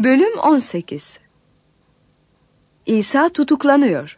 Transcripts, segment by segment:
Bölüm 18. İsa tutuklanıyor.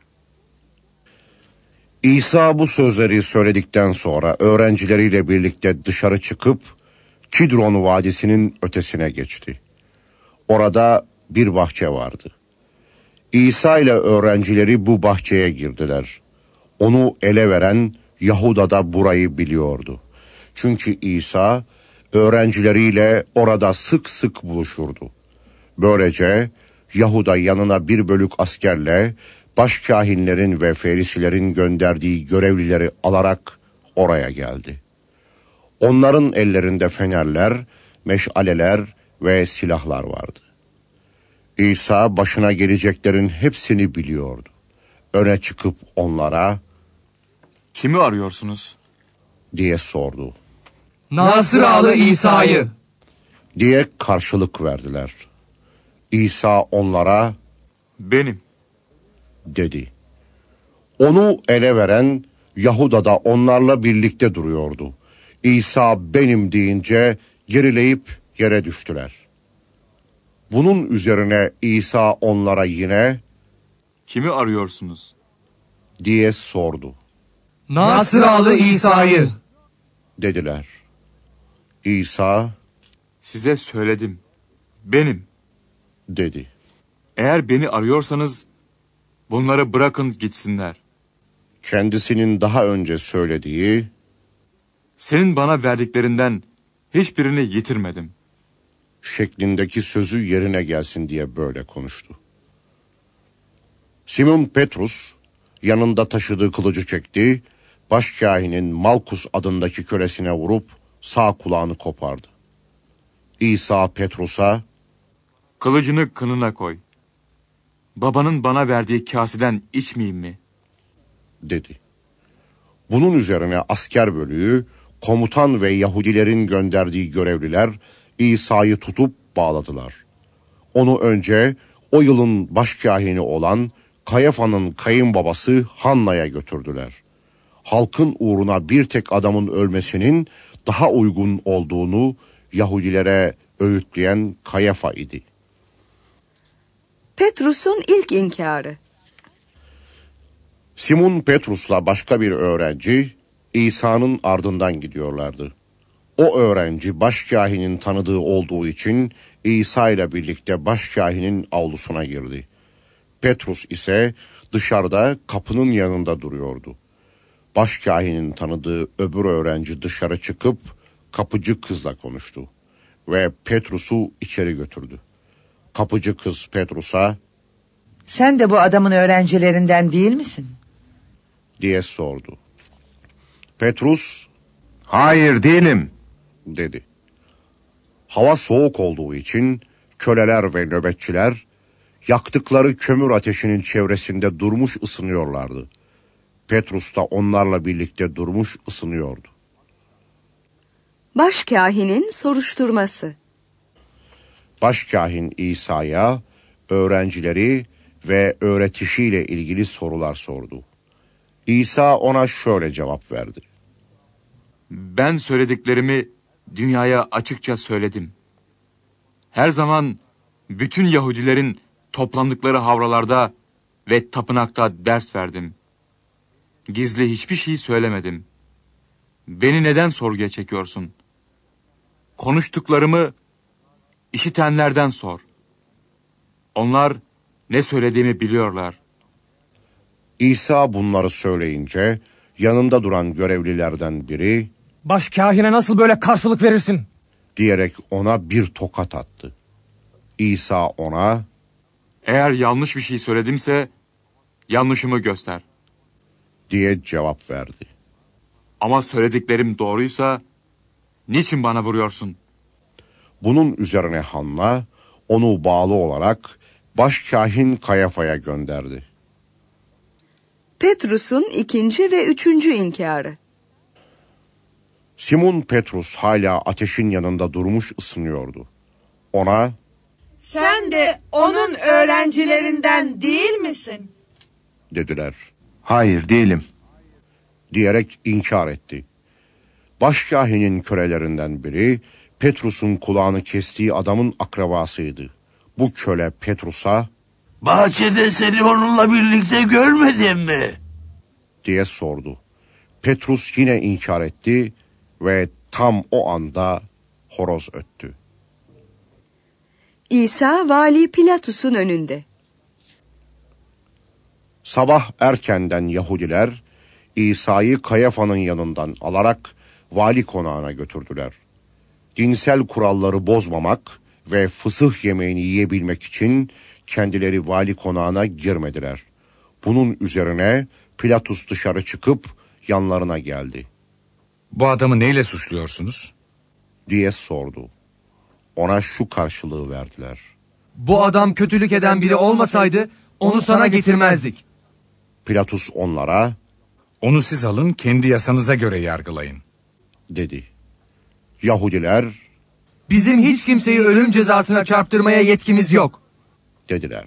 İsa bu sözleri söyledikten sonra öğrencileriyle birlikte dışarı çıkıp Kidron Vadisi'nin ötesine geçti. Orada bir bahçe vardı. İsa ile öğrencileri bu bahçeye girdiler. Onu ele veren Yahuda da burayı biliyordu. Çünkü İsa öğrencileriyle orada sık sık buluşurdu. Böylece Yahuda yanına bir bölük askerle başkâhinlerin ve ferisilerin gönderdiği görevlileri alarak oraya geldi. Onların ellerinde fenerler, meşaleler ve silahlar vardı. İsa başına geleceklerin hepsini biliyordu. Öne çıkıp onlara "Kimi arıyorsunuz?" diye sordu. "Nasıralı İsa'yı" diye karşılık verdiler. İsa onlara "Benim" dedi. Onu ele veren Yahuda da onlarla birlikte duruyordu. İsa benim deyince gerileyip yere düştüler. Bunun üzerine İsa onlara yine "Kimi arıyorsunuz?" diye sordu. "Nasıralı İsa'yı" dediler. İsa "Size söyledim, benim. dedi. Eğer beni arıyorsanız bunları bırakın gitsinler. Kendisinin daha önce söylediği Senin bana verdiklerinden hiçbirini yitirmedim." şeklindeki sözü yerine gelsin diye böyle konuştu. Simon Petrus yanında taşıdığı kılıcı çekti, başkâhinin Malkus adındaki kölesine vurup sağ kulağını kopardı. İsa Petrus'a "Kılıcını kınına koy. Babanın bana verdiği kaseden içmeyeyim mi?" dedi. Bunun üzerine asker bölüğü, komutan ve Yahudilerin gönderdiği görevliler İsa'yı tutup bağladılar. Onu önce o yılın başkâhini olan Kayafa'nın kayınbabası Hanna'ya götürdüler. Halkın uğruna bir tek adamın ölmesinin daha uygun olduğunu Yahudilere öğütleyen Kayafa idi. Petrus'un ilk inkarı. Simon Petrus'la başka bir öğrenci İsa'nın ardından gidiyorlardı. O öğrenci başkâhinin tanıdığı olduğu için İsa ile birlikte başkâhinin avlusuna girdi. Petrus ise dışarıda kapının yanında duruyordu. Başkâhinin tanıdığı öbür öğrenci dışarı çıkıp kapıcı kızla konuştu ve Petrus'u içeri götürdü. Kapıcı kız Petrus'a "Sen de bu adamın öğrencilerinden değil misin?" diye sordu. Petrus "Hayır, değilim." dedi. Hava soğuk olduğu için köleler ve nöbetçiler yaktıkları kömür ateşinin çevresinde durmuş ısınıyorlardı. Petrus da onlarla birlikte durmuş ısınıyordu. Başkâhinin soruşturması. Başkâhin İsa'ya öğrencileri ve öğretişiyle ilgili sorular sordu. İsa ona şöyle cevap verdi. Ben söylediklerimi dünyaya açıkça söyledim. Her zaman bütün Yahudilerin toplandıkları havralarda ve tapınakta ders verdim. Gizli hiçbir şey söylemedim. Beni neden sorguya çekiyorsun? Konuştuklarımı işitenlerden sor. Onlar ne söylediğimi biliyorlar. İsa bunları söyleyince yanında duran görevlilerden biri "Başkâhine nasıl böyle karşılık verirsin?" diyerek ona bir tokat attı. İsa ona Eğer yanlış bir şey söyledimse yanlışımı göster. diye cevap verdi. Ama söylediklerim doğruysa niçin bana vuruyorsun? Bunun üzerine Hanna onu bağlı olarak başkâhin Kayafa'ya gönderdi. Petrus'un ikinci ve üçüncü inkarı. Simon Petrus hala ateşin yanında durmuş ısınıyordu. Ona "Sen de onun öğrencilerinden değil misin?" dediler "Hayır, değilim." diyerek inkar etti. Başkâhinin kölelerinden biri Petrus'un kulağını kestiği adamın akrabasıydı. Bu köle Petrus'a "Bahçede seni onunla birlikte görmedim mi?" diye sordu. Petrus yine inkar etti ve tam o anda horoz öttü. İsa Vali Pilatus'un önünde. Sabah erkenden Yahudiler İsa'yı Kayafa'nın yanından alarak vali konağına götürdüler. Dinsel kuralları bozmamak ve fısıh yemeğini yiyebilmek için kendileri vali konağına girmediler. Bunun üzerine Pilatus dışarı çıkıp yanlarına geldi Bu adamı neyle suçluyorsunuz? diye sordu. Ona şu karşılığı verdiler. Bu adam kötülük eden biri olmasaydı onu sana getirmezdik. Pilatus onlara Onu siz alın, kendi yasanıza göre yargılayın. dedi. Yahudiler Bizim hiç kimseyi ölüm cezasına çarptırmaya yetkimiz yok. dediler.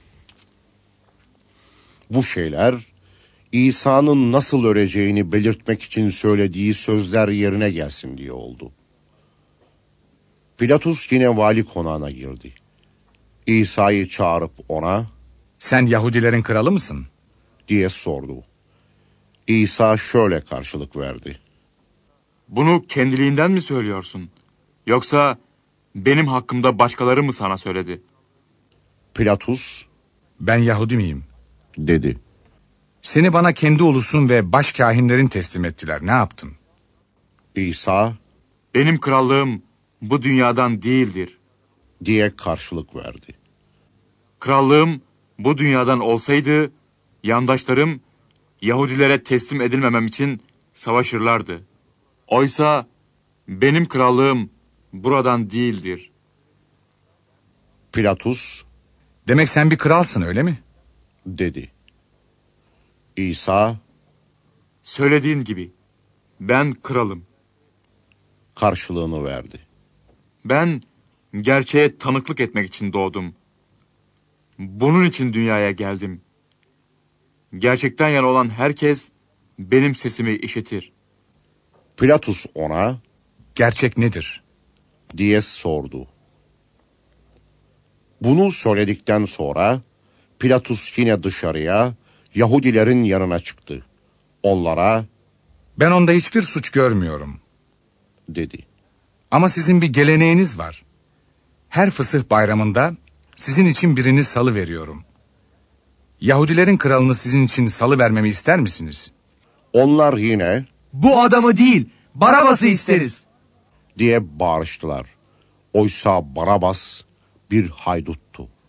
Bu şeyler İsa'nın nasıl öleceğini belirtmek için söylediği sözler yerine gelsin diye oldu. Pilatus yine vali konağına girdi. İsa'yı çağırıp ona Sen Yahudilerin kralı mısın? diye sordu. İsa şöyle karşılık verdi. Bunu kendiliğinden mi söylüyorsun? Yoksa benim hakkımda başkaları mı sana söyledi? Pilatus Ben Yahudi miyim? dedi. Seni bana kendi ulusun ve başkâhinlerin teslim ettiler. Ne yaptın? İsa Benim krallığım bu dünyadan değildir. diye karşılık verdi. Krallığım bu dünyadan olsaydı yandaşlarım Yahudilere teslim edilmemem için savaşırlardı. Oysa benim krallığım buradan değildir. Pilatus Demek sen bir kralsın, öyle mi? dedi. İsa Söylediğin gibi ben kralım. karşılığını verdi. Ben gerçeğe tanıklık etmek için doğdum. Bunun için dünyaya geldim. Gerçekten yana olan herkes benim sesimi işitir. Pilatus ona Gerçek nedir? diye sordu. Bunu söyledikten sonra Pilatus yine dışarıya Yahudilerin yanına çıktı. Onlara Ben onda hiçbir suç görmüyorum. dedi. Ama sizin bir geleneğiniz var. Her fısıh bayramında sizin için birini salı veriyorum. Yahudilerin kralını sizin için salı vermemi ister misiniz? Onlar yine Bu adamı değil, Barabas'ı isteriz. diye bağırıştılar. Oysa Barabas bir hayduttu.